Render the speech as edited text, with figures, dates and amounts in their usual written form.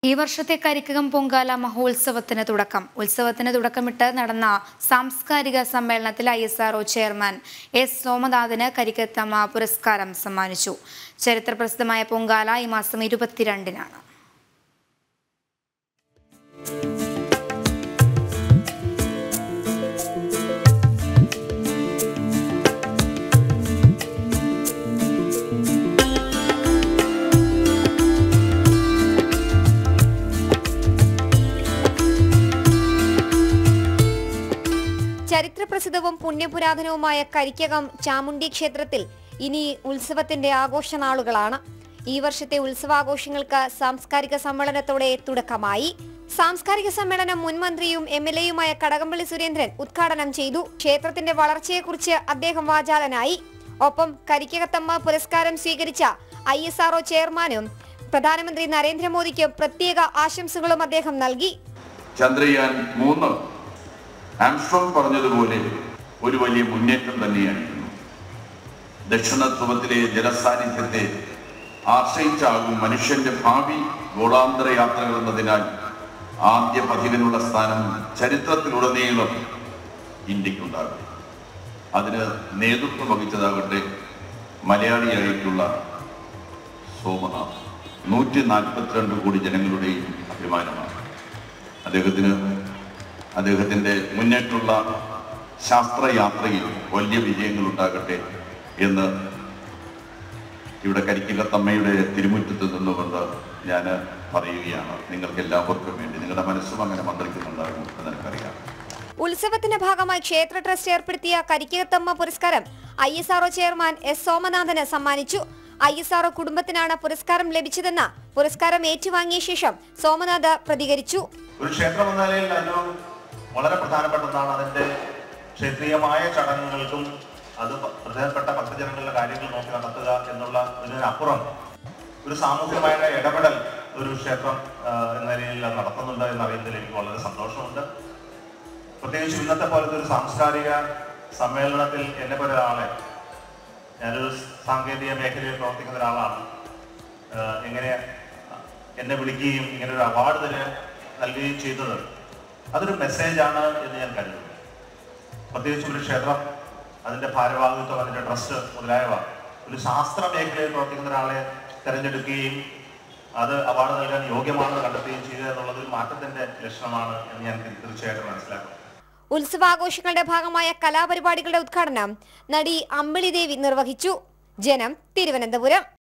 ഈ വർഷത്തെ കരിക്കകം പൊങ്കാല മഹോത്സവത്തിന് തുടക്കമിട്ട് നടന്ന സാംസ്കാരിക സമ്മേളനത്തിൽ ISRO ചെയർമാൻ S. സോമനാഥന് കരിക്കത്തമ്മ പുരസ്കാരം സമ്മാനിച്ചു. ചരിത്രപ്രസിദ്ധമായ പൊങ്കാല ഈ മാസം 22-നാണ്. ചരിത്രപ്രസിദ്ധവും പുണ്യപുരാതനവുമായ കരിക്കകം ചാമുണ്ഡി ക്ഷേത്രത്തിൽ ഇനി ഉത്സവത്തിന്റെ ആഘോഷനാളുകളാണ്. ഈ വർഷത്തെ ഉത്സവാഘോഷങ്ങൾക്ക് സാംസ്കാരിക സമ്മേളനത്തോടെ തുടക്കമായി. സാംസ്കാരിക സമ്മേളനം മുൻ മന്ത്രിയും MLA-യുമായ കടകംപള്ളി സുരേന്ദ്രൻ ഉദ്ഘാടനം ചെയ്തു. ക്ഷേത്രത്തിന്റെ വളർച്ചയെക്കുറിച്ച് അദ്ദേഹം വാചാലനായി. ഒപ്പം കരിക്കകത്തമ്മ പുരസ്കാരം സ്വീകരിച്ച ISRO ചെയർമാനും പ്രധാനമന്ത്രി നരേന്ദ്രമോദിക്കും പ്രത്യേക ആശംസകളും അദ്ദേഹം നൽകി. ചന്ദ്രയാൻ 3 ആംസ്ട്രോങ് പറഞ്ഞതുപോലെ ഒരു വലിയ മുന്നേറ്റം തന്നെയായിരുന്നു. ദക്ഷിണ ധ്രുവത്തിലെ ജലസാന്നിധ്യത്തെ ആശ്രയിച്ചാകും മനുഷ്യന്റെ ഭാവി ഗോളാന്തര യാത്രകൾ എന്നതിനാൽ ആദ്യ പതിവിനുള്ള സ്ഥാനം ചരിത്രത്തിലുടനീളം ഇന്ത്യക്കുണ്ടാകും. അതിന് നേതൃത്വം വഹിച്ചതാകട്ടെ മലയാളിയായിട്ടുള്ള സോമനാഥ്. 142 കോടി ജനങ്ങളുടെയും അഭിമാനമാണ്. അദ്ദേഹത്തിന്റെ മുന്നേറ്റുള്ള ശാസ്ത്രയാത്രയിൽ വലിയ വിജയങ്ങൾ ഉണ്ടാകട്ടെ എന്ന് ഇവിടെ കരിക്കകത്തമ്മയുടെ തിരുമുറ്റത്ത് നിന്നുകൊണ്ട് ഞാൻ പറയുകയാണ്. നിങ്ങൾക്ക് എല്ലാവർക്കും വേണ്ടി. നിങ്ങളുടെ മനസ്സും അങ്ങനെ മന്ത്രിക്കുന്നുണ്ടാകും എന്ന് എനിക്കറിയാം. ഉത്സവത്തിന്റെ ഭാഗമായി ക്ഷേത്ര ട്രസ്റ്റ് ഏർപ്പെടുത്തിയ കരിക്കകത്തമ്മ പുരസ്കാരം ISRO ചെയർമാൻ S. സോമനാഥന് സമ്മാനിച്ചു. ISRO കുടുംബത്തിനാണ് പുരസ്കാരം ലഭിച്ചതെന്ന് പുരസ്കാരം ഏറ്റുവാങ്ങിയ ശേഷം സോമനാഥ് പ്രതികരിച്ചു. ഒരു ക്ഷേത്രം എന്ന നിലയിൽ അത് വളരെ പ്രധാനപ്പെട്ടതാണ്. അതിന്റെ ക്ഷേത്രീയമായ ചടങ്ങുകൾക്കും അത് പ്രധാനപ്പെട്ട ഭക്തജനങ്ങളുടെ കാര്യങ്ങൾ നോക്കി നടത്തുക എന്നുള്ള ഇതിനപ്പുറം ഒരു സാമൂഹികമായ ഇടപെടൽ ഒരു ക്ഷേത്രം എന്ന നിലയിൽ നടത്തുന്നുണ്ട് എന്നറിയുന്നതിൽ എനിക്ക് വളരെ സന്തോഷമുണ്ട്. പ്രത്യേകിച്ച് ഇന്നത്തെ പോലത്തെ ഒരു സാംസ്കാരിക സമ്മേളനത്തിൽ എന്നെ പോലെ ഒരാളെ, ഞാനൊരു സാങ്കേതിക മേഖലയിൽ പ്രവർത്തിക്കുന്ന ഒരാളാണ്, എങ്ങനെ എന്നെ വിളിക്കുകയും ഇങ്ങനെ ഒരു അവാർഡ് തന്നെ നൽകുകയും ചെയ്തത് അതൊരു മെസ്സേജാണ് എന്ന് ഞാൻ കരുതുന്നു. പ്രത്യേകിച്ച് ഒരു ക്ഷേത്രം, അതിൻ്റെ ഭാരവാഹിത്വം, അതിൻ്റെ ട്രസ്റ്റ് മുതലായവ ഒരു ശാസ്ത്ര മേഖലയിൽ പ്രവർത്തിക്കുന്ന ഒരാളെ തിരഞ്ഞെടുക്കുകയും അത് അവാർഡ് നൽകാൻ യോഗ്യമാണെന്ന് കണ്ടെത്തുകയും ചെയ്യുക എന്നുള്ളത് ഒരു മാറ്റത്തിന്റെ ലക്ഷണമാണ് എന്ന് ഞാൻ തീർച്ചയായിട്ടും മനസ്സിലാക്കുന്നു. ഉത്സവാഘോഷങ്ങളുടെ ഭാഗമായ കലാപരിപാടികളുടെ ഉദ്ഘാടനം നടി അമ്പിളി ദേവി നിർവഹിച്ചു. ജനം, തിരുവനന്തപുരം.